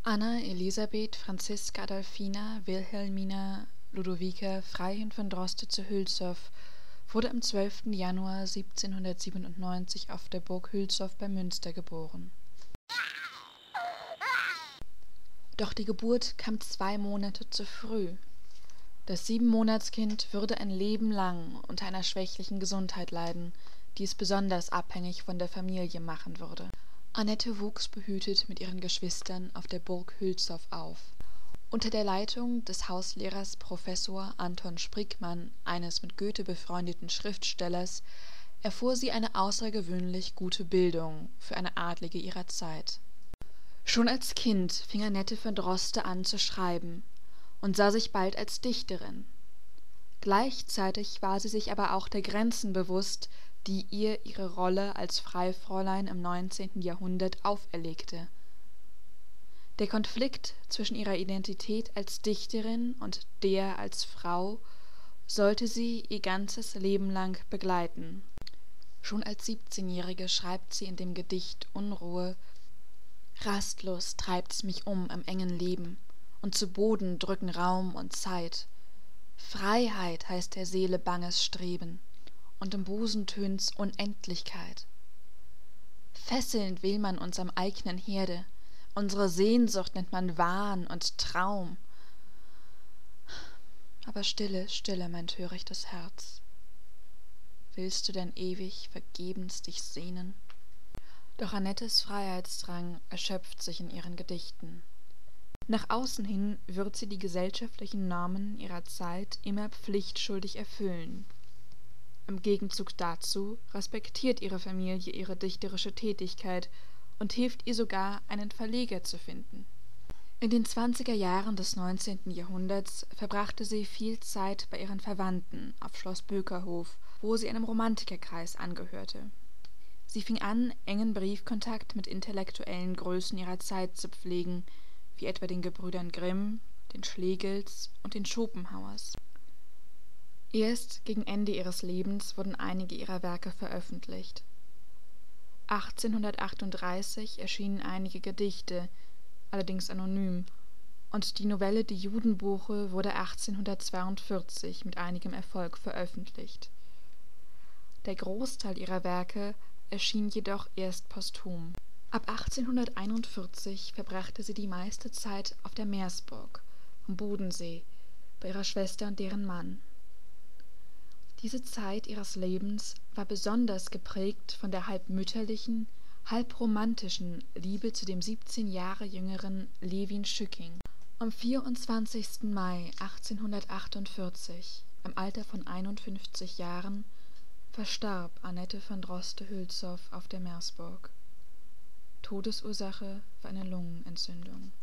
Anna Elisabeth Franziska Adolphina Wilhelmina Ludovica Freiin von Droste zu Hülshoff wurde am 12. Januar 1797 auf der Burg Hülshoff bei Münster geboren. Doch die Geburt kam 2 Monate zu früh. Das 7-Monatskind würde ein Leben lang unter einer schwächlichen Gesundheit leiden, die es besonders abhängig von der Familie machen würde. Annette wuchs behütet mit ihren Geschwistern auf der Burg Hülshoff auf. Unter der Leitung des Hauslehrers Professor Anton Sprickmann, eines mit Goethe befreundeten Schriftstellers, erfuhr sie eine außergewöhnlich gute Bildung für eine Adlige ihrer Zeit. Schon als Kind fing Annette von Droste an zu schreiben und sah sich bald als Dichterin. Gleichzeitig war sie sich aber auch der Grenzen bewusst, die ihr ihre Rolle als Freifräulein im 19. Jahrhundert auferlegte. Der Konflikt zwischen ihrer Identität als Dichterin und der als Frau sollte sie ihr ganzes Leben lang begleiten. Schon als 17-Jährige schreibt sie in dem Gedicht Unruhe: »Rastlos treibt's mich im engen Leben, und zu Boden drücken Raum und Zeit. Freiheit heißt der Seele banges Streben, und im Busen tönt's Unendlichkeit. Fesselnd will man uns am eignen Herde, unsere Sehnsucht nennt man Wahn und Traum. Aber stille, stille, mein törichtes Herz, willst du denn ewig vergebens dich sehnen?« Doch Annettes Freiheitsdrang erschöpft sich in ihren Gedichten. Nach außen hin wird sie die gesellschaftlichen Normen ihrer Zeit immer pflichtschuldig erfüllen. Im Gegenzug dazu respektiert ihre Familie ihre dichterische Tätigkeit und hilft ihr sogar, einen Verleger zu finden. In den 20er Jahren des 19. Jahrhunderts verbrachte sie viel Zeit bei ihren Verwandten auf Schloss Bökerhof, wo sie einem Romantikerkreis angehörte. Sie fing an, engen Briefkontakt mit intellektuellen Größen ihrer Zeit zu pflegen, wie etwa den Gebrüdern Grimm, den Schlegels und den Schopenhauers. Erst gegen Ende ihres Lebens wurden einige ihrer Werke veröffentlicht. 1838 erschienen einige Gedichte, allerdings anonym, und die Novelle Die Judenbuche wurde 1842 mit einigem Erfolg veröffentlicht. Der Großteil ihrer Werke erschien jedoch erst posthum. Ab 1841 verbrachte sie die meiste Zeit auf der Meersburg, am Bodensee, bei ihrer Schwester und deren Mann. Diese Zeit ihres Lebens war besonders geprägt von der halb mütterlichen, halb romantischen Liebe zu dem 17 Jahre jüngeren Levin Schücking. Am 24. Mai 1848, im Alter von 51 Jahren, verstarb Annette von Droste-Hülshoff auf der Meersburg. Todesursache war eine Lungenentzündung.